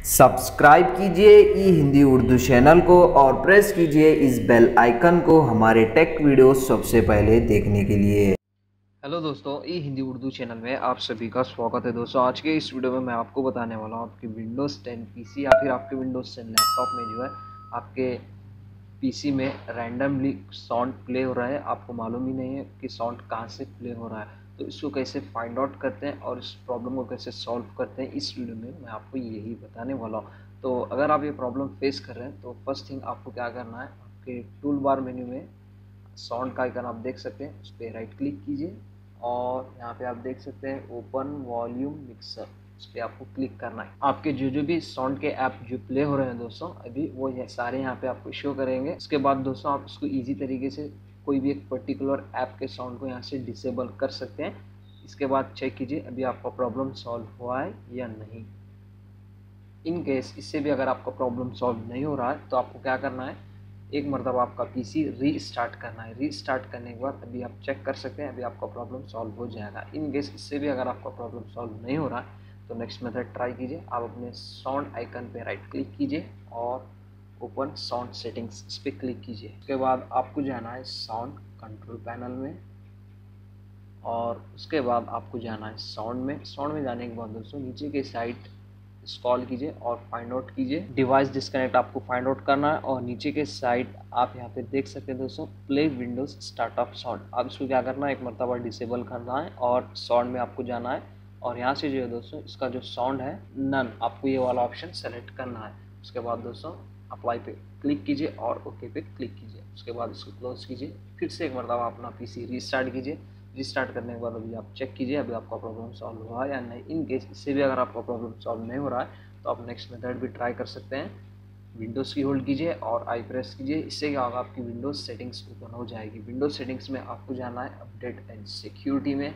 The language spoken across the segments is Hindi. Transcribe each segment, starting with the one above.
सब्सक्राइब कीजिए ई हिंदी उर्दू चैनल को और प्रेस कीजिए इस बेल आइकन को हमारे टेक वीडियो सबसे पहले देखने के लिए। हेलो दोस्तों, ई हिंदी उर्दू चैनल में आप सभी का स्वागत है। दोस्तों, आज के इस वीडियो में मैं आपको बताने वाला हूँ आपके विंडोज़ 10 पीसी या फिर आपके विंडोज़ 10 लैपटॉप में जो है आपके पीसी में रैंडमली साउंड प्ले हो रहा है, आपको मालूम ही नहीं है कि साउंड कहाँ से प्ले हो रहा है। तो इसको कैसे फाइंड आउट करते हैं और इस प्रॉब्लम को कैसे सॉल्व करते हैं, इस वीडियो में मैं आपको यही बताने वाला हूँ। तो अगर आप ये प्रॉब्लम फेस कर रहे हैं तो फर्स्ट थिंग आपको क्या करना है, आपके टूल बार मेन्यू में साउंड का आइकन आप देख सकते हैं, उस पर राइट क्लिक कीजिए और यहाँ पे आप देख सकते हैं ओपन वॉल्यूम मिक्सर, उस पर आपको क्लिक करना है। आपके जो भी साउंड के ऐप जो प्ले हो रहे हैं दोस्तों अभी, वो ये सारे यहाँ पे आपको शो करेंगे। उसके बाद दोस्तों आप इसको ईजी तरीके से कोई भी एक पर्टिकुलर ऐप के साउंड को यहाँ से डिसेबल कर सकते हैं। इसके बाद चेक कीजिए अभी आपका प्रॉब्लम सॉल्व हुआ है या नहीं। इन केस इससे भी अगर आपका प्रॉब्लम सॉल्व नहीं हो रहा है तो आपको क्या करना है, एक मरतबा आपका पीसी रीस्टार्ट करना है। रीस्टार्ट करने के बाद अभी आप चेक कर सकते हैं, अभी आपका प्रॉब्लम सॉल्व हो जाएगा। इन केस इससे भी अगर आपका प्रॉब्लम सॉल्व नहीं हो रहा है तो नेक्स्ट मेथड ट्राई कीजिए। आप अपने साउंड आइकन पे राइट क्लिक कीजिए और ओपन साउंड सेटिंग्स, इस पर क्लिक कीजिए। उसके बाद आपको जाना है साउंड कंट्रोल पैनल में और उसके बाद आपको जाना है साउंड में। साउंड में जाने के बाद दोस्तों नीचे के साइड स्क्रॉल कीजिए और फाइंड आउट कीजिए डिवाइस डिस्कनेक्ट, आपको फाइंड आउट करना है। और नीचे के साइड आप यहाँ पे देख सकते हैं दोस्तों प्ले विंडोज स्टार्टअप साउंड। अब इसको क्या करना है, एक मरतबा डिसेबल करना है और साउंड में आपको जाना है और यहाँ से जो है दोस्तों इसका जो साउंड है नन, आपको ये वाला ऑप्शन सेलेक्ट करना है। उसके बाद दोस्तों अप्लाई पे क्लिक कीजिए और ओके पे क्लिक कीजिए। उसके बाद इसको क्लोज कीजिए, फिर से एक मरतबा अपना पीसी रीस्टार्ट कीजिए। रिस्टार्ट करने के बाद अभी आप चेक कीजिए अभी आपका प्रॉब्लम सॉल्व हुआ या नहीं। इन केस इससे भी अगर आपका प्रॉब्लम सॉल्व नहीं हो रहा है तो आप नेक्स्ट मेथड भी ट्राई कर सकते हैं। विंडोज़ की होल्ड कीजिए और आई प्रेस कीजिए। इससे क्या होगा, आपकी विंडोज़ सेटिंग्स ओपन हो जाएगी। विंडोज़ सेटिंग्स में आपको जाना है अपडेट एंड सिक्योरिटी में।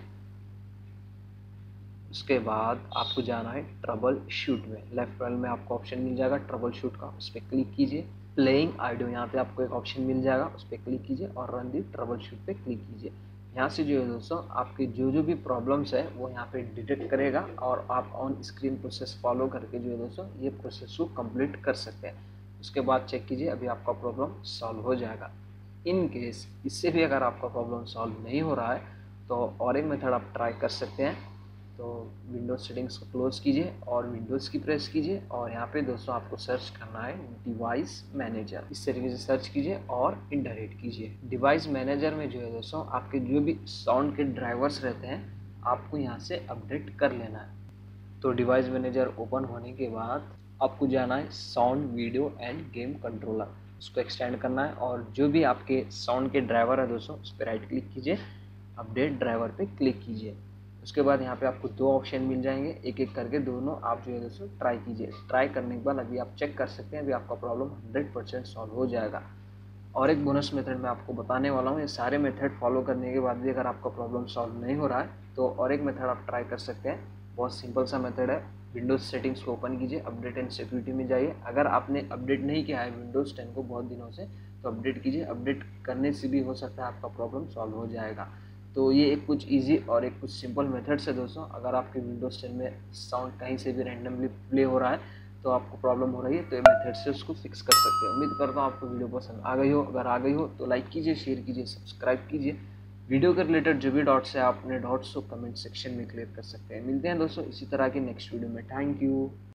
उसके बाद आपको जाना है ट्रबल शूट में। लेफ्ट पैनल में आपको ऑप्शन मिल जाएगा ट्रबल शूट का, उस पर क्लिक कीजिए। प्लेइंग ऑडियो यहाँ पे आपको एक ऑप्शन मिल जाएगा, उस पर क्लिक कीजिए और रन दी ट्रबल शूट पे क्लिक कीजिए। यहाँ से जो है दोस्तों आपके जो भी प्रॉब्लम्स है वो यहाँ पे डिटेक्ट करेगा और आप ऑन स्क्रीन प्रोसेस फॉलो करके जो है दोस्तों ये प्रोसेस को कंप्लीट कर सकते हैं। उसके बाद चेक कीजिए अभी आपका प्रॉब्लम सॉल्व हो जाएगा। इन केस इससे भी अगर आपका प्रॉब्लम सॉल्व नहीं हो रहा है तो और एक मेथड आप ट्राई कर सकते हैं। तो विंडोज़ सेटिंग्स को क्लोज कीजिए और विंडोज़ की प्रेस कीजिए और यहाँ पे दोस्तों आपको सर्च करना है डिवाइस मैनेजर। इस तरीके से सर्च कीजिए और इंटर हिट कीजिए। डिवाइस मैनेजर में जो है दोस्तों आपके जो भी साउंड के ड्राइवर्स रहते हैं आपको यहाँ से अपडेट कर लेना है। तो डिवाइस मैनेजर ओपन होने के बाद आपको जाना है sound video and game controller, उसको एक्सटेंड करना है और जो भी आपके साउंड के ड्राइवर है दोस्तों उस पर राइट क्लिक कीजिए, अपडेट ड्राइवर पे क्लिक कीजिए। उसके बाद यहाँ पे आपको दो ऑप्शन मिल जाएंगे, एक एक करके दोनों आप जो है दोस्तों ट्राई कीजिए। ट्राई करने के बाद अभी आप चेक कर सकते हैं अभी आपका प्रॉब्लम 100% सॉल्व हो जाएगा। और एक बोनस मेथड मैं आपको बताने वाला हूँ, ये सारे मेथड फॉलो करने के बाद भी अगर आपका प्रॉब्लम सॉल्व नहीं हो रहा है तो और एक मेथड आप ट्राई कर सकते हैं। बहुत सिंपल सा मेथड है। विंडोज़ सेटिंग्स को ओपन कीजिए, अपडेट एंड सिक्योरिटी में जाइए। अगर आपने अपडेट नहीं किया है विंडोज़ 10 को बहुत दिनों से तो अपडेट कीजिए। अपडेट करने से भी हो सकता है आपका प्रॉब्लम सॉल्व हो जाएगा। तो ये एक कुछ इजी और एक कुछ सिंपल मेथड्स है दोस्तों। अगर आपके विंडोज़ 10 में साउंड कहीं से भी रैंडमली प्ले हो रहा है तो आपको प्रॉब्लम हो रही है तो ये मेथड से उसको फिक्स कर सकते हैं। उम्मीद करता हूँ आपको वीडियो पसंद आ गई हो। अगर आ गई हो तो लाइक कीजिए, शेयर कीजिए, सब्सक्राइब कीजिए। वीडियो के रिलेटेड जो भी डाउट्स है आप अपने डाउट्स को कमेंट सेक्शन में क्लियर कर सकते हैं। मिलते हैं दोस्तों इसी तरह की नेक्स्ट वीडियो में। Thank you.